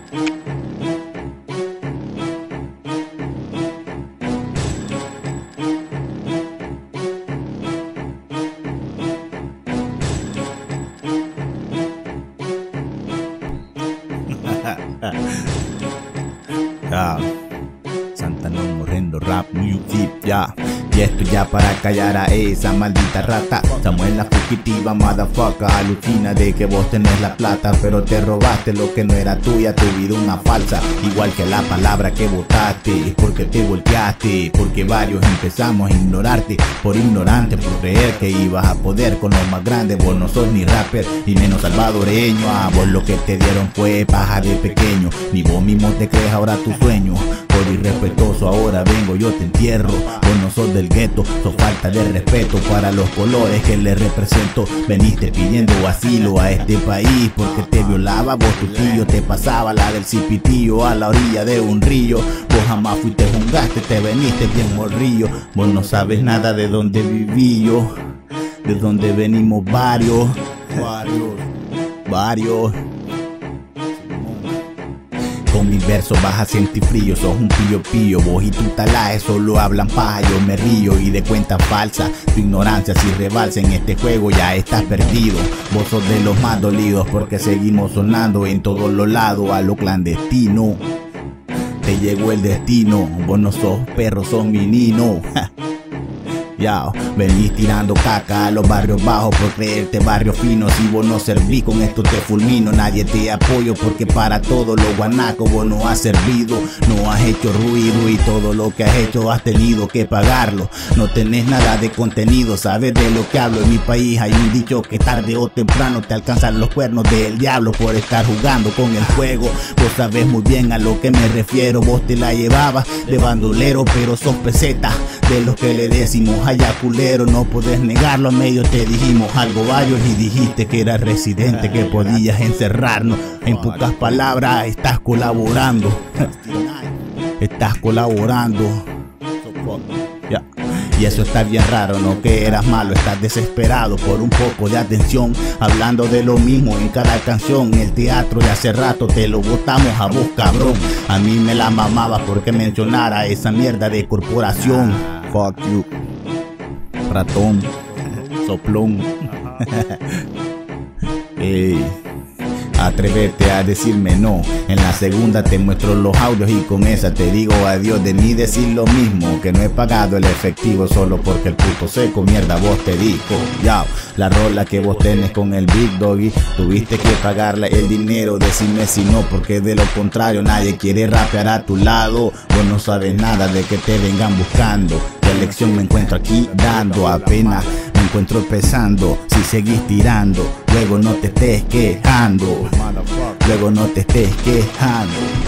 Ya, Santanón Horrendo Rap Music, ya. Y esto ya para callar a esa maldita rata. Samuel la fugitiva, motherfucker. Alucina de que vos tenés la plata, pero te robaste lo que no era tuya, tu vida una falsa. Igual que la palabra que votaste, porque te volteaste, porque varios empezamos a ignorarte. Por ignorante, por creer que ibas a poder con los más grandes. Vos no sos ni rapper, y menos salvadoreño. A vos lo que te dieron fue paja de pequeño. Ni vos mismo te crees ahora tu sueño. Por irrespetuoso ahora vengo, yo te entierro. Vos no sos del gueto, sos falta de respeto para los colores que le represento. Veniste pidiendo asilo a este país porque te violaba. Vos tu tío te pasaba la del cipitillo a la orilla de un río. Vos jamás fuiste un gaste, te veniste bien morrillo. Vos no sabes nada de dónde viví yo, de dónde venimos varios. Con mis versos vas a sentir frío, sos un pillo. Vos y tu talaje solo hablan paja, yo me río y de cuentas falsas. Tu ignorancia si rebalsa en este juego ya estás perdido. Vos sos de los más dolidos porque seguimos sonando en todos los lados a lo clandestino. Te llegó el destino, vos no sos perro, sos menino. Ya, venís tirando caca a los barrios bajos por creerte barrio fino. Si vos no servís, con esto te fulmino. Nadie te apoyo porque para todos los guanacos vos no has servido. No has hecho ruido y todo lo que has hecho has tenido que pagarlo. No tenés nada de contenido, sabes de lo que hablo. En mi país hay un dicho que tarde o temprano te alcanzan los cuernos del diablo por estar jugando con el fuego. Vos sabés muy bien a lo que me refiero. Vos te la llevabas de bandolero, pero sos peseta de los que le decimos allá culero. No podés negarlo, a medio te dijimos algo varios y dijiste que eras residente, que podías encerrarnos. En pocas palabras, estás colaborando. Estás colaborando. Ya. Y eso está bien raro, no que eras malo, estás desesperado por un poco de atención. Hablando de lo mismo en cada canción. El teatro de hace rato te lo botamos a vos, cabrón. A mí me la mamaba porque mencionara esa mierda de corporación. Fuck you, ratón, soplón. Ey, atrévete a decirme no. En la segunda te muestro los audios y con esa te digo adiós. De mí decir lo mismo, que no he pagado el efectivo solo porque el puto seco mierda vos te dijo. Ya, la rola que vos tenés con el Big Doggy, tuviste que pagarle el dinero. Decime si no, porque de lo contrario nadie quiere rapear a tu lado. Vos no sabes nada de que te vengan buscando. ¿Qué lección me encuentro aquí dando? Apenas me encuentro pesando. Si seguís tirando, luego no te estés quejando. Luego no te estés quejando.